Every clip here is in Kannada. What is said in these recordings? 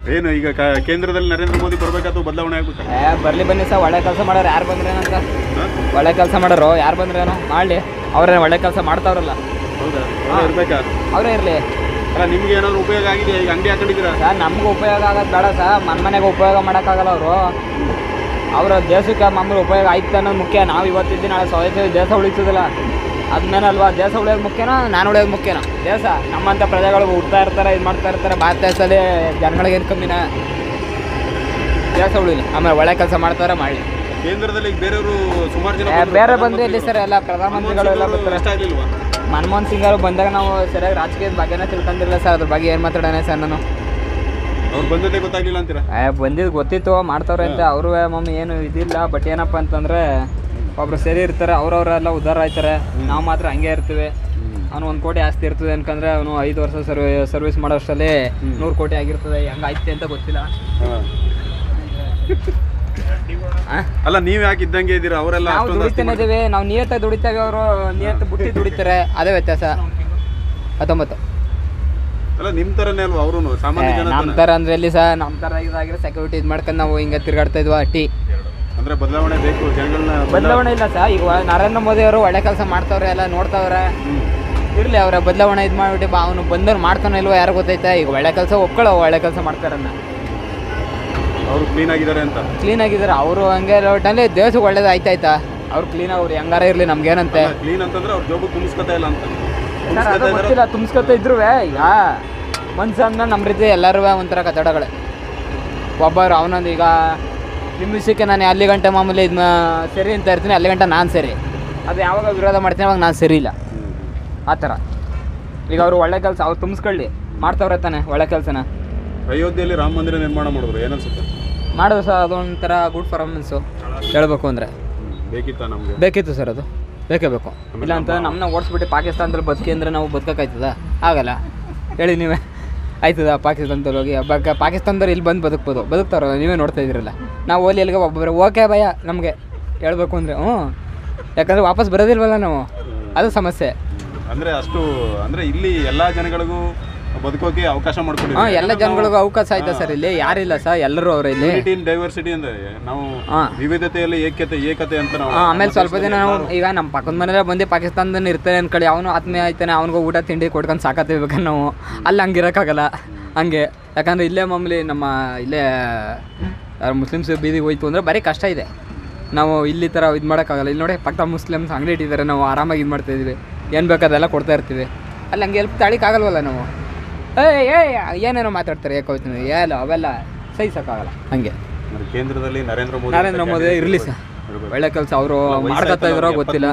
ಏನು ಈಗ ಕೇಂದ್ರದಲ್ಲಿ ನರೇಂದ್ರ ಮೋದಿ ಬರಬೇಕಾದ್ರು ಬದಲಾವಣೆ ಆಗುತ್ತೆ? ಬರಲಿ ಬನ್ನಿ ಸರ್, ಒಳ್ಳೆ ಕೆಲಸ ಮಾಡೋರು ಯಾರು ಬಂದ್ರೇನಂತ. ಒಳ್ಳೆ ಕೆಲಸ ಮಾಡೋರು ಯಾರು ಬಂದ್ರೇನೋ ಮಾಡಲಿ, ಅವರೇ ಒಳ್ಳೆ ಕೆಲಸ ಮಾಡ್ತಾವ್ರಲ್ಲ. ಹೌದಾ? ಇರ್ಬೇಕಾ? ಅವರೇ ಇರಲಿ. ಅಲ್ಲ ನಿಮ್ಗೆ ಏನಾದ್ರು ಉಪಯೋಗ ಆಗಿದೆ? ಈಗ ಅಂಗಡಿ ಹಾಕೊಂಡಿದ್ದೀರಾ ಸರ್? ನಮ್ಗೆ ಉಪಯೋಗ ಆಗೋದು ಬೇಡ ಸರ್, ಮನೆಗೆ ಉಪಯೋಗ ಮಾಡೋಕ್ಕಾಗಲ್ಲ. ಅವರ ದೇಶಕ್ಕೆ ಮಾಮೂಲು ಉಪಯೋಗ ಆಯ್ತು ಅನ್ನೋದು ಮುಖ್ಯ. ನಾವು ಇವತ್ತಿದ್ದು ನಾಳೆ ಸ್ವದೇಶ ದೇಶ ಉಳಿಸೋದಿಲ್ಲ, ಅದ್ಮೇಲೆ ಅಲ್ವಾ ದೇಶ ಉಳಿಯೋದು ಮುಖ್ಯನೋ ನಾನು ಉಳಿಯೋದು ಮುಖ್ಯನೋ? ದೇಶ ನಮ್ಮಂಥ ಪ್ರಜೆಗಳು ಹುಡ್ತಾ ಇರ್ತಾರೆ, ಇದು ಮಾಡ್ತಾ ಇರ್ತಾರೆ. ಭಾರತ ದೇಶದಲ್ಲಿ ಜನಗಳಿಗೆ ಏನು ಕಮ್ಮಿನ? ದೇಶ ಉಳಿಲಿ, ಆಮೇಲೆ ಒಳ್ಳೆ ಕೆಲಸ ಮಾಡ್ತಾರೆ ಮಾಡಲಿ. ಕೇಂದ್ರದಲ್ಲಿ ಬೇರೆಯವರು ಸುಮಾರು ಜನ ಬೇರೆ ಬಂದು ಇಲ್ಲಿ ಸರ್ ಎಲ್ಲ ಪ್ರಧಾನಮಂತ್ರಿಗಳು ಎಲ್ಲ ಬರ್ತಾರೆ. ಮನಮೋಹನ್ ಸಿಂಗ್ ಅವರು ಬಂದಾಗ ನಾವು ಸರಿಯಾಗಿ ರಾಜಕೀಯದ ಬಗ್ಗೆನೇ ತಿಳ್ಕೊಂಡಿರಲಿಲ್ಲ ಸರ್. ಅದ್ರ ಬಗ್ಗೆ ಏನು ಮಾತಾಡೋಣ ಸರ್ ನಾನು? ಅವ್ರು ಬಂದದ್ದೇ ಗೊತ್ತಾಗಲಿಲ್ಲ ಅಂತೀರಾ? ಬಂದಿದ್ದು ಗೊತ್ತಿತ್ತು ಮಾಡ್ತಾವ್ರೆ ಅಂತ. ಅವರು ಮಮ್ಮಿ ಏನು ಇದಿಲ್ಲ. ಬಟ್ ಏನಪ್ಪ ಅಂತಂದರೆ ಒಬ್ರು ಸರಿ ಇರ್ತಾರೆ, ಅವ್ರವರೆಲ್ಲ ಉದ್ಧಾರ ಆಯ್ತಾರೆ. ನಾವು ಮಾತ್ರ ಹಂಗೆ ಇರ್ತೀವಿ. ಅವನು 1 ಕೋಟಿ ಆಸ್ತಿ ಇರ್ತದೆ ಅನ್ಕಂದ್ರೆ ಅವನು 5 ವರ್ಷ ಸರ್ವಿಸ್ ಮಾಡೋಷ್ಟರಲ್ಲಿ 100 ಕೋಟಿ ಆಗಿರ್ತದೆ. ಹೆಂಗಾಯ್ತೆ ಅಂತ ಗೊತ್ತಿಲ್ಲ. ಅಲ್ಲ ನೀವು ಯಾಕೆ ಇದ್ದಂಗೆ ಇದ್ದೀರಾ? ಅವರೆಲ್ಲ ನಾವು ದುಡಿತಾನೆ ಇದ್ದೀವಿ, ನಾವು ನಿಯತ್ತಾಗಿ ದುಡಿತೇವೆ, ಅವರು ನಿಯತ್ತು ಬುಟ್ಟಿ ದುಡಿತಾರೆ. ಅದೇ ವ್ಯತ್ಯಾಸ. 19 ಅಲ್ಲ ನಿಮ್ಮ ಥರನೇ ಅಲ್ವಾ ಅವರು? ಸಾಮಾನ್ಯ ಜನ ನಮ್ಮ ಥರ ಅಂದರೆ ಎಲ್ಲಿ ಸರ್? ನಮ್ಮ ಥರ ಇದಾಗಿರೋ ಸೆಕ್ಯೂರಿಟಿ ಇದು ಮಾಡ್ಕೊಂಡು ನಾವು ಹಿಂಗೆ ತಿರುಗಾಡ್ತಾ ಇದ್ವಾ ಅಂದರೆ ಬದಲಾವಣೆ ಬೇಕು, ಜನಗಳನ್ನ ಬದಲಾವಣೆ ಇಲ್ಲ ಸರ್. ಈಗ ನರೇಂದ್ರ ಮೋದಿ ಅವರು ಒಳ್ಳೆ ಕೆಲಸ ಮಾಡ್ತಾವ್ರೆ, ಎಲ್ಲ ನೋಡ್ತಾವ್ರೆ. ಇರಲಿ, ಅವರ ಬದಲಾವಣೆ ಇದು ಮಾಡಿಬಿಟ್ಟು ಅವನು ಬಂದವ್ರು ಮಾಡ್ತಾನೆ ಇಲ್ವೋ ಯಾರು ಗೊತ್ತೈತೆ? ಈಗ ಒಳ್ಳೆ ಕೆಲಸ ಒಪ್ಕೊಳ್ಳೋ, ಒಳ್ಳೆ ಕೆಲಸ ಮಾಡ್ತಾರನ್ನ. ಅವರು ಕ್ಲೀನ್ ಆಗಿದ್ದಾರೆ ಅಂತ? ಕ್ಲೀನ್ ಆಗಿದ್ದಾರೆ ಅವರು. ಹಂಗೆ ಒಟ್ಟಲ್ಲಿ ದೇಶಕ್ಕೆ ಒಳ್ಳೇದು ಆಯ್ತಾಯ್ತಾ? ಅವ್ರು ಕ್ಲೀನ್, ಅವ್ರು ಹೆಂಗಾರ ಇರಲಿ, ನಮ್ಗೇನಂತೆ? ಕ್ಲೀನ್ ಅಂತಂದ್ರೆ ಅವ್ರ ಜೋಬು ತುಂಬಿಸ್ಕೊತಾ ಇಲ್ಲ ಅಂತ ಗೊತ್ತಿಲ್ಲ. ತುಂಬಿಸ್ಕೊತಾ ಇದ್ರು ಈಗ ಮನ್ಸು ಅಂದ್ಮೇಲೆ ನಮ್ಮ ರೀತಿ ಎಲ್ಲರೂ ಒಂಥರ ಕಚಡಗಳೇ. ಒಬ್ಬರು ಅವನೊಂದು ಈಗ ನಿಮ್ಮ ವಿಷಯಕ್ಕೆ ನಾನು ಅಲ್ಲಿ ಗಂಟೆ ಮಾಮೂಲಿ ಇದನ್ನ ಸರಿ ಅಂತ ಇರ್ತೀನಿ, ಅಲ್ಲಿ ಗಂಟೆ ನಾನು ಸರಿ. ಅದು ಯಾವಾಗ ವಿರೋಧ ಮಾಡ್ತೀನಿ ಅವಾಗ ನಾನು ಸರಿ ಇಲ್ಲ, ಆ ಥರ. ಈಗ ಅವರು ಒಳ್ಳೆ ಕೆಲಸ ಅವ್ರು ತುಂಬಿಸ್ಕೊಳ್ಳಿ, ಮಾಡ್ತಾವ್ರೆ ತಾನೆ ಒಳ್ಳೆ ಕೆಲಸನ. ಅಯೋಧ್ಯೆಯಲ್ಲಿ ರಾಮ ಮಂದಿರ ನಿರ್ಮಾಣ ಮಾಡಿದ್ರು, ಏನನ್ಸುತ್ತೆ? ಮಾಡೋದು ಸರ್, ಅದೊಂಥರ ಗುಡ್ ಪರ್ಫಾರ್ಮೆನ್ಸು ಹೇಳಬೇಕು ಅಂದರೆ. ಬೇಕಿತ್ತ ನಮಗೆ? ಬೇಕಿತ್ತು ಸರ್, ಅದು ಬೇಕೇ ಬೇಕು. ಇಲ್ಲ ಅಂತ ನಮ್ಮನ್ನ ಓಡಿಸ್ಬಿಟ್ಟು ಪಾಕಿಸ್ತಾನದಲ್ಲಿ ಬದುಕಿ ಅಂದರೆ ನಾವು ಬದುಕೋಕ್ಕಾಯ್ತದ? ಆಗಲ್ಲ ಹೇಳಿ ನೀವೇ. ಆಯ್ತದ ಪಾಕಿಸ್ತಾನದಲ್ಲಿ ಹೋಗಿ ಪಾಕಿಸ್ತಾನದವ್ರು ಇಲ್ಲಿ ಬಂದು ಬದುಕ್ತಾರೋ? ನೀವೇ ನೋಡ್ತಾ ಇದ್ದೀರಲ್ಲ. ನಾವು ಓಲಿ ಎಲ್ಲಿಗೆ ಒಬ್ಬೊಬ್ಬರು ಓಕೆ ಭಯ ನಮಗೆ ಹೇಳ್ಬೇಕು ಅಂದರೆ. ಯಾಕಂದರೆ ವಾಪಸ್ ಬರೋದಿಲ್ವಲ್ಲ ನಾವು, ಅದು ಸಮಸ್ಯೆ. ಅಂದರೆ ಅಷ್ಟು ಅಂದರೆ ಇಲ್ಲಿ ಎಲ್ಲ ಜನಗಳಿಗೂ ಬದುಕೋಕೆ ಅವಕಾಶ ಮಾಡ್ಕೊಂಡು ಎಲ್ಲ ಜನಗಳಿಗೂ ಅವಕಾಶ ಆಯ್ತಾ ಸರ್? ಇಲ್ಲಿ ಯಾರಿಲ್ಲ ಸರ್, ಎಲ್ಲರೂ ಅವರ ಇಲ್ಲಿ ಡೈವರ್ಸಿಟಿ ಅಂದರೆ ನಾವು ವಿವಿಧತೆಯಲ್ಲಿ ಏಕತೆ ಅಂತ ನಾವು. ಆಮೇಲೆ ಸ್ವಲ್ಪ ದಿನ ನಾವು ಈಗ ನಮ್ಮ ಪಕ್ಕದ ಮನೇಲಿ ಬಂದು ಪಾಕಿಸ್ತಾನದಲ್ಲಿ ಇರ್ತಾರೆ ಅನ್ಕೊಳ್ಳಿ, ಅವನು ಆತ್ಮೀಯ ಆಯ್ತಾನೆ, ಅವ್ನಿಗೂ ಊಟ ತಿಂಡಿ ಕೊಡ್ಕೊಂಡು ಸಾಕತ್ತಿರ್ಬೇಕಂದ್ರೆ ನಾವು ಅಲ್ಲಿ ಹಂಗಿರೋಕ್ಕಾಗಲ್ಲ. ಹಂಗೆ ಯಾಕಂದರೆ ಇಲ್ಲೇ ಮಾಮೂಲಿ ನಮ್ಮ ಇಲ್ಲೇ ಮುಸ್ಲಿಮ್ಸ್ ಬೀದಿಗೆ ಹೋಯ್ತು ಅಂದರೆ ಬರೀ ಕಷ್ಟ ಇದೆ. ನಾವು ಇಲ್ಲಿ ಥರ ಇದು ಮಾಡೋಕ್ಕಾಗಲ್ಲ. ಇಲ್ಲಿ ನೋಡಿ ಪಕ್ಕ ಮುಸ್ಲಿಮ್ಸ್ ಅಂಗಡಿ ಇಟ್ಟಿದ್ದಾರೆ, ನಾವು ಆರಾಮಾಗಿ ಇದು ಮಾಡ್ತಾಯಿದ್ವಿ, ಏನು ಬೇಕಾದೆಲ್ಲ ಕೊಡ್ತಾ ಇರ್ತೀವಿ. ಅಲ್ಲಿ ಹಂಗೆ ಎಲ್ಪ್ ತಾಳಿಕ್ಕಾಗಲ್ವಲ್ಲ ನಾವು. ಏನೇನೋ ಮಾತಾಡ್ತಾರೆ ಏಕೋಯ್ತೀನಿ ಎಲ್ಲ, ಅವೆಲ್ಲ ಸಹಿಸೋಕ್ಕಾಗಲ್ಲ. ಹಂಗೆ ಕೇಂದ್ರದಲ್ಲಿ ನರೇಂದ್ರ ಮೋದಿ ಇರಲಿ ಸರ್, ಒಳ್ಳೆ ಕೆಲಸ ಅವರು ಮಾಡ್ಕೊತಾ ಇದ್ರೋ ಗೊತ್ತಿಲ್ಲ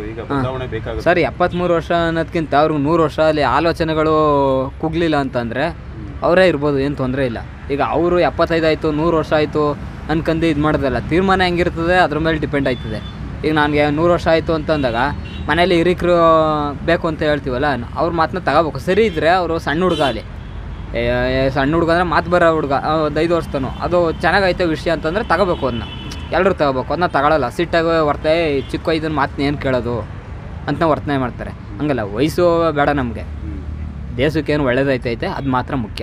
ಸರ್. 73 ವರ್ಷ ಅನ್ನೋದಕ್ಕಿಂತ ಅವ್ರಿಗೆ 100 ವರ್ಷ ಅಲ್ಲಿ ಆಲೋಚನೆಗಳು ಕುಗ್ಲಿಲ್ಲ ಅಂತಂದರೆ ಅವರೇ ಇರ್ಬೋದು, ಏನು ತೊಂದರೆ ಇಲ್ಲ. ಈಗ ಅವರು 75 ಆಯಿತು 100 ವರ್ಷ ಆಯಿತು ಅನ್ಕಂಡು ಇದು ಮಾಡೋದಲ್ಲ, ತೀರ್ಮಾನ ಹೆಂಗಿರ್ತದೆ ಅದ್ರ ಮೇಲೆ ಡಿಪೆಂಡ್ ಆಯ್ತದೆ. ಈಗ ನನಗೆ 100 ವರ್ಷ ಆಯಿತು ಅಂತಂದಾಗ ಮನೇಲಿ ಹಿರಿಕರು ಬೇಕು ಅಂತ ಹೇಳ್ತೀವಲ್ಲ, ಅವ್ರ ಮಾತನ್ನ ತಗೋಬೇಕು. ಸರಿ ಇದ್ದರೆ ಅವರು ಸಣ್ಣ ಹುಡುಗ ಅಲ್ಲಿ, ಸಣ್ಣ ಹುಡುಗ ಅಂದರೆ ಮಾತು ಬರೋ ಹುಡುಗ, 5 ವರ್ಷದನು, ಅದು ಚೆನ್ನಾಗೈತೆ ವಿಷಯ ಅಂತಂದರೆ ತಗೋಬೇಕು. ಅದನ್ನ ಎಲ್ಲರೂ ತಗೋಬೇಕು, ಅದನ್ನ ತಗೊಳ್ಳಲ್ಲ. ಸಿಟ್ಟಾಗಿ ವರ್ತನೆ, ಚಿಕ್ಕ ಇದನ್ನ ಮಾತನ್ನ ಏನು ಕೇಳೋದು ಅಂತ ವರ್ತನೆ ಮಾಡ್ತಾರೆ. ಹಂಗಲ್ಲ, ವಯಸ್ಸು ಬೇಡ ನಮಗೆ, ದೇಶಕ್ಕೇನು ಒಳ್ಳೇದೈತೈತೆ ಅದು ಮಾತ್ರ ಮುಖ್ಯ.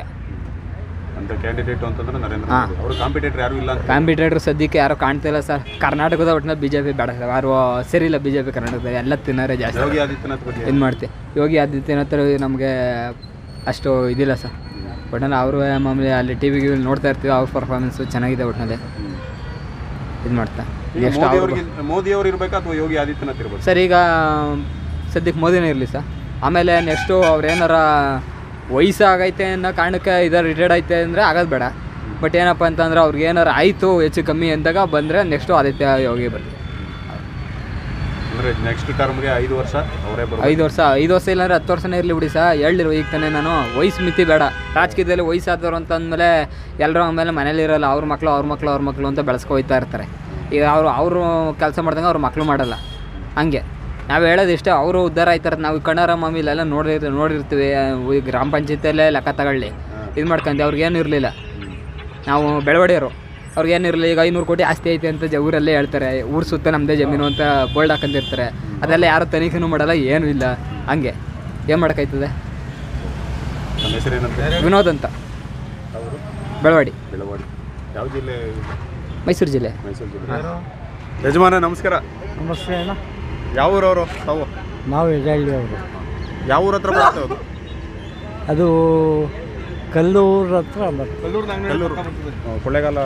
ಕಾಂಪಿಟೇಟರ್ ಸದ್ಯಕ್ಕೆ ಯಾರು ಕಾಣ್ತಿಲ್ಲ ಸರ್. ಕರ್ನಾಟಕದ ಒಟ್ಟಿನಲ್ಲಿ BJP ಬೇಡ ಸರ್, ಯಾರು ಸರಿ ಇಲ್ಲ BJP ಕರ್ನಾಟಕದಾಗ, ಎಲ್ಲ ತಿನ್ನೋರೆ ಜಾಸ್ತಿ. ಇದು ಮಾಡ್ತೀವಿ. ಯೋಗಿ ಆದಿತ್ಯನಾಥ್ ನಮಗೆ ಅಷ್ಟು ಇದಿಲ್ಲ ಸರ್. ಒಟ್ಟಿನಲ್ಲಿ ಅವರು ಮಾಮೂಲಿ ಅಲ್ಲಿ TV ಗೆ ನೋಡ್ತಾ ಇರ್ತೀವಿ, ಅವ್ರ ಪರ್ಫಾರ್ಮೆನ್ಸು ಚೆನ್ನಾಗಿದೆ. ಒಟ್ಟಿನಲ್ಲಿ ಇದು ಮಾಡ್ತಾ ಮೋದಿ ಅವರು ಇರಬೇಕಾ ಅಥವಾ ಯೋಗಿ ಆದಿತ್ಯನಾಥ್ ಇರ್ಬೇಕು ಸರ್? ಈಗ ಸದ್ಯಕ್ಕೆ ಮೋದಿನೇ ಇರಲಿ ಸರ್. ಆಮೇಲೆ ನೆಕ್ಸ್ಟು ಅವ್ರು ಏನಾರ ವಯಸ್ಸಾಗೈತೆ ಅನ್ನೋ ಕಾರಣಕ್ಕೆ ರಿಟೈರ್ಡ್ ಐತೆ ಅಂದರೆ ಆಗೋದು ಬೇಡ. ಬಟ್ ಏನಪ್ಪ ಅಂತಂದ್ರೆ ಅವ್ರಿಗೆ ಏನಾರು ಆಯಿತು ಹೆಚ್ಚು ಕಮ್ಮಿ ಅಂದಾಗ ಬಂದರೆ ನೆಕ್ಸ್ಟು ಆದಿತ್ಯ ಯೋಗಿ ಬರ್ತೀವಿ. ನೆಕ್ಸ್ಟ್ ಟರ್ಮ್ಗೆ 5 ವರ್ಷ ಅವರೇ 5 ವರ್ಷ ಇಲ್ಲಾಂದರೆ 10 ವರ್ಷನೇ ಇರಲಿ ಬಿಡಿ ಸರ್. ಹೇಳಿರು ಈಗ ತಾನೇ ನಾನು, ವಯಸ್ಸು ಮಿತಿ ಬೇಡ. ರಾಜಕೀಯದಲ್ಲಿ ವಯಸ್ಸಾದವರು ಅಂತ ಅಂದಮೇಲೆ ಎಲ್ಲರೂ ಆಮೇಲೆ ಮನೇಲಿ ಇರೋಲ್ಲ, ಅವ್ರ ಮಕ್ಕಳು ಅಂತ ಬೆಳೆಸ್ಕೊಯ್ತಾ ಇರ್ತಾರೆ. ಈಗ ಅವರು ಕೆಲಸ ಮಾಡ್ದಂಗೆ ಅವ್ರ ಮಕ್ಕಳು ಮಾಡಲ್ಲ. ಹಂಗೆ ನಾವು ಹೇಳೋದು ಇಷ್ಟೇ, ಅವರು ಉದ್ಧಾರ ಆಯ್ತಾರೆ. ನಾವು ಕಣ್ಣಾರ ಮಾಮಿಲೆಲ್ಲ ನೋಡಿರ್ತೀವಿ. ಈ ಗ್ರಾಮ ಪಂಚಾಯತಿಯಲ್ಲೇ ಲೆಕ್ಕ ತಗೊಳ್ಳಿ, ಇದು ಮಾಡ್ಕೊಂಡು ಅವ್ರಿಗೇನು ಇರಲಿಲ್ಲ. ನಾವು ಬೆಳವಡಿಯರು, ಅವ್ರಿಗೇನಿರಲಿ. ಈಗ 500 ಕೋಟಿ ಆಸ್ತಿ ಐತೆ ಅಂತ ಊರಲ್ಲೇ ಹೇಳ್ತಾರೆ, ಊರು ಸುತ್ತ ನಮ್ಮದೇ ಜಮೀನು ಅಂತ ಬೋಲ್ಡ್ ಹಾಕೊಂಡಿರ್ತಾರೆ. ಅದೆಲ್ಲ ಯಾರು ತನಿಖೆನೂ ಮಾಡಲ್ಲ, ಏನೂ ಇಲ್ಲ. ಹಂಗೆ ಏನು ಮಾಡೋಕ್ಕಾಯ್ತದೆ? ವಿನೋದ್ ಅಂತ ಬೆಳವಾಡಿ. ಯಾವ ಜಿಲ್ಲೆ? ಮೈಸೂರು ಜಿಲ್ಲೆ. ಮೈಸೂರು ಜಿಲ್ಲೆ. ಯಜಮಾನ ನಮಸ್ಕಾರ. ನಮಸ್ತೆ ಅಣ್ಣ. ಯಾವ ಊರವರು ತಾವು? ನಾವು ಎಡಹಳ್ಳಿ ಅವರು. ಯಾವ ಊರ ಹತ್ರ ಬರುತ್ತೆ ಅದು? ಅದು ಕಲ್ಲೂರು ಹತ್ರ ಬರ್ತದೆ. ಕಲ್ಲೂರು ಕೊಳ್ಳೇಗಾಲ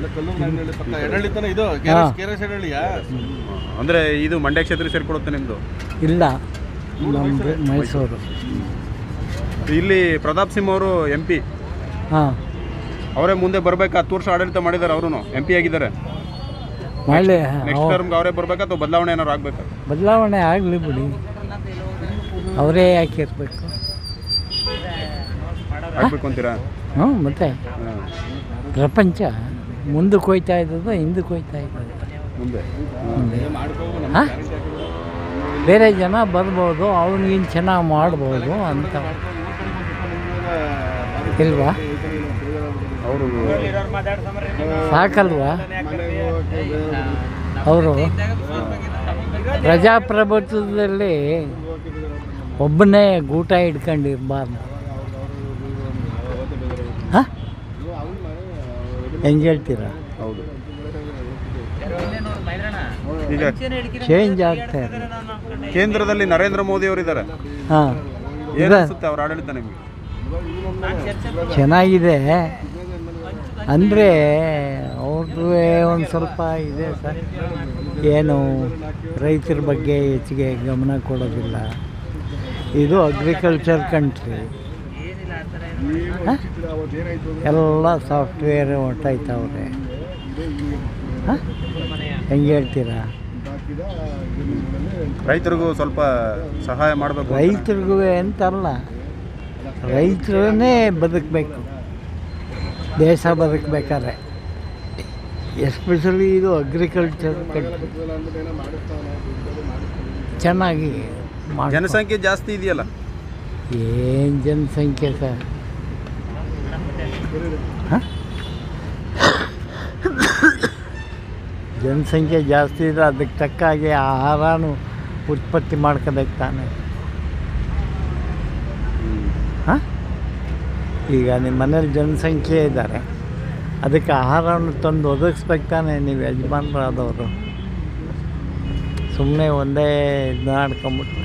ಅಂದರೆ ಇದು ಮಂಡ್ಯ ಕ್ಷೇತ್ರ ಸೇರಿಕೊಡುತ್ತೆ ನಿಮ್ಮದು? ಇಲ್ಲ, ನಮ್ಮದು ಮೈಸೂರು. ಇಲ್ಲಿ ಪ್ರತಾಪ್ ಸಿಂಹ ಅವರು MP. ಹಾಂ, ಅವರೇ ಮುಂದೆ ಬರಬೇಕಾ? 10 ವರ್ಷ ಆಡಳಿತ ಮಾಡಿದ್ದಾರೆ, ಅವರು MP ಆಗಿದ್ದಾರೆ. ಮಾಡಿ ನೆಕ್ಸ್ಟ್ ಟರ್ಮ್ಗೆ ಅವರೇ ಬರಬೇಕಾ ಅಥವಾ ಬದಲಾವಣೆ ಏನಾದ್ರು ಆಗಬೇಕಾ? ಬದಲಾವಣೆ ಆಗಲಿ ಬಿಡಿ, ಅವರೇ ಯಾಕೆ ಇರಬೇಕು? ಆಗಬೇಕು ಅಂತೀರಾ? ಹ್ಞೂ, ಮತ್ತೆ ಪ್ರಪಂಚ ಮುಂದಕ್ಕೆ ಹೋಯ್ತಾ ಇದ್ದದ್ದು, ಹಿಂದಕ್ಕೆ ಹೋಯ್ತಾ ಇದ್ದದ್ದು. ಮುಂದೆ ಹಾಂ, ಬೇರೆ ಜನ ಬರ್ಬೋದು, ಅವ್ನಿಗಿನ್ ಚೆನ್ನಾಗಿ ಮಾಡ್ಬೋದು ಅಂತ ಇಲ್ವಾ? ಅವರು ಸಾಕಲ್ವಾ? ಅವರು ಪ್ರಜಾಪ್ರಭುತ್ವದಲ್ಲಿ ಒಬ್ಬನೇ ಗೂಟ ಹಿಡ್ಕೊಂಡಿರ್ಬಾರ್ದು. ಹಾಂ, ಹೆಂಗೆ ಹೇಳ್ತೀರಾ? ಹೌದು. ಈಗ ಚೇಂಜ್ ಆಗ್ತಾ ಇದೆ. ಕೇಂದ್ರದಲ್ಲಿ ನರೇಂದ್ರ ಮೋದಿ ಅವರು ಇದ್ದಾರೆ. ಹಾಂ, ಏನು ಅನಿಸುತ್ತೆ ಅವ್ರ ಆಡಳಿತ ನಿಮಗೆ? ಚೆನ್ನಾಗಿದೆ ಅಂದರೆ ಅವ್ರದ್ದು ಒಂದು ಸ್ವಲ್ಪ ಇದೆ ಸರ್. ಏನು ರೈತರ ಬಗ್ಗೆ ಹೆಚ್ಚಿಗೆ ಗಮನ ಕೊಡೋದಿಲ್ಲ. ಇದು ಅಗ್ರಿಕಲ್ಚರ್ ಕಂಟ್ರಿ. ಎಲ್ಲ ಸಾಫ್ಟ್ವೇರ್ ಹೊರ್ಟೋಯ್ತವ್ರೆ. ಹಾಂ, ಹೆಂಗೆ ಹೇಳ್ತೀರಾ? ರೈತರಿಗೂ ಸ್ವಲ್ಪ ಸಹಾಯ ಮಾಡಬೇಕು. ರೈತರಿಗೂ ಅಂತಲ್ಲ, ರೈತರನ್ನೇ ಬದುಕಬೇಕು, ದೇಶ ಬದುಕಬೇಕಾದ್ರೆ. ಎಸ್ಪೆಷಲಿ ಇದು ಅಗ್ರಿಕಲ್ಚರ್ ಕಂಟ್ರಿ. ಚೆನ್ನಾಗಿ ಜನಸಂಖ್ಯೆ ಜಾಸ್ತಿ ಇದೆಯಲ್ಲ? ಏನು ಜನಸಂಖ್ಯೆ ಸರ್? ಹಾಂ, ಜನಸಂಖ್ಯೆ ಜಾಸ್ತಿ ಇದ್ರೆ ಅದಕ್ಕೆ ತಕ್ಕ ಹಾಗೆ ಆಹಾರನೂ ಉತ್ಪತ್ತಿ ಮಾಡ್ಕೋಬೇಕು ತಾನೆ. ಹಾಂ, ಈಗ ನಿಮ್ಮ ಮನೇಲಿ ಜನಸಂಖ್ಯೆ ಇದ್ದಾರೆ, ಅದಕ್ಕೆ ಆಹಾರವನ್ನು ತಂದು ಒದಗಿಸ್ಬೇಕು ತಾನೆ ನೀವು ಯಜಮಾನರಾದವರು. ಸುಮ್ಮನೆ ಒಂದೇ ಇದು ಆಡ್ಕೊಂಬಿಟ್ರೆ.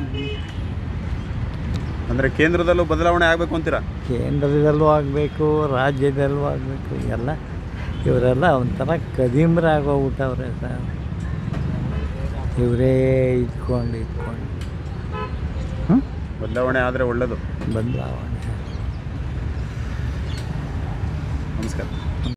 ಅಂದರೆ ಕೇಂದ್ರದಲ್ಲೂ ಬದಲಾವಣೆ ಆಗಬೇಕು ಅಂತೀರಾ? ಕೇಂದ್ರದಲ್ಲೂ ಆಗಬೇಕು, ರಾಜ್ಯದಲ್ಲೂ ಆಗಬೇಕು. ಎಲ್ಲ ಇವರೆಲ್ಲ ಒಂಥರ ಕದೀಮ್ರಾಗೋಗ್ಬಿಟ್ಟವ್ರೆ ಸರ್. ಇವರೇ ಇದ್ಕೊಂಡು ಬದಲಾವಣೆ ಆದರೆ ಒಳ್ಳೆಯದು. ಬದಲಾವಣೆ. ನಮಸ್ಕಾರ.